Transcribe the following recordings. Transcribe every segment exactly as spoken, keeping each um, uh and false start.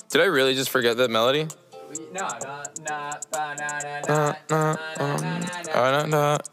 Did I really just forget that melody? No, no, no, na na na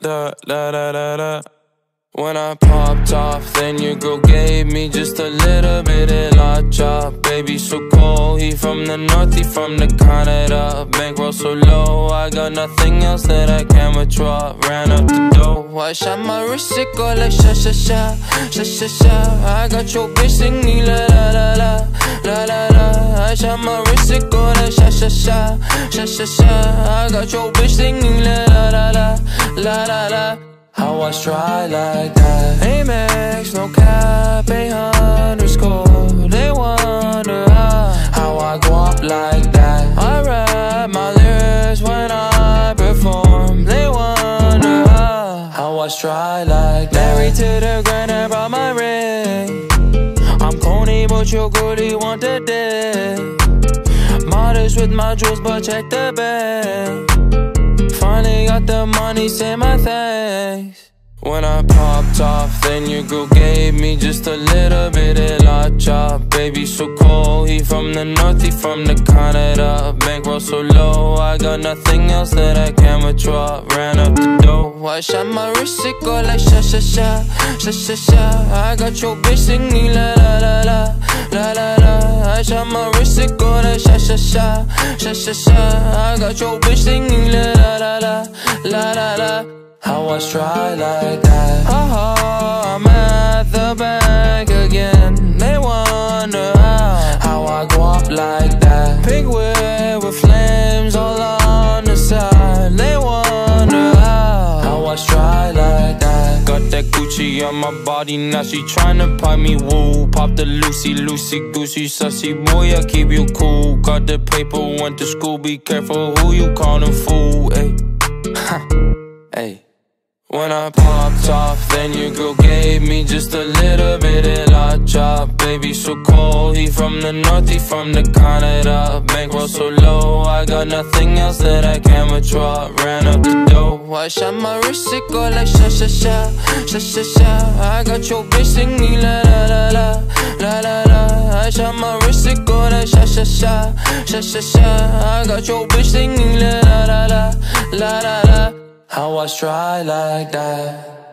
na na. When I popped off, then your girl gave me just a little bit of la chop. Baby so cold, he from the north, he from the Canada. Bankroll so low, I got nothing else that I can withdraw. Ran up the dough, I shot my wrist, it go like sha sha sha, sha sha sha. I got your bitch singing la la la la, la la la. I shot my wrist, it go like sha sha sha, sha sha sha. I got your bitch singing la la la la, la la la. How I stride like that? Amex, no cap, eight underscore. They wonder how, how I go up like that. I rap my lyrics when I perform. They wonder how, how I stride like that. Married to the grind, I brought my ring. I'm corny, but your girlie want the dick. Modest with my jewels, but check the bank. Finally got the money, say my thanks. When I popped off, then your girl gave me just a little bit of la chop. Baby so cold, he from the north, he from the Canada. Bankroll so low, I got nothing else that I can withdraw. Ran up the dough, I shot my wrist, it go like sha sha sha, sha sha sha. I got your bitch singing la la la la, la la la. I shot my wrist, it go like sha sha sha, sha sha sha. I got your bitch singing la la la la, la la la. How I stride like that? Oh, I'm at the bank again. They wonder how, how I go up like that. Pink whip with flames all on the side. They wonder how, how I stride like that. Got that Gucci on my body, now she tryna pipe me woo. Pop the Lucy, Lucy, Goosey, sussy boy, I keep you cool. Got the paper, went to school, be careful who you callin' fool. Ayy, ayy. When I popped off, then your girl gave me just a little bit of la chop. Baby so cold, he from the north, he from the Canada. Bankroll so low, I got nothing else that I can withdraw. Ran up the dough, I shot my wrist, it go like sha sha sha, sha sha sha. I got your bitch singing la la la la, la la la. I shot my wrist, it go like sha sha sha, sha sha sha. I got your bitch singing la la la la, la la la. How I stride like that?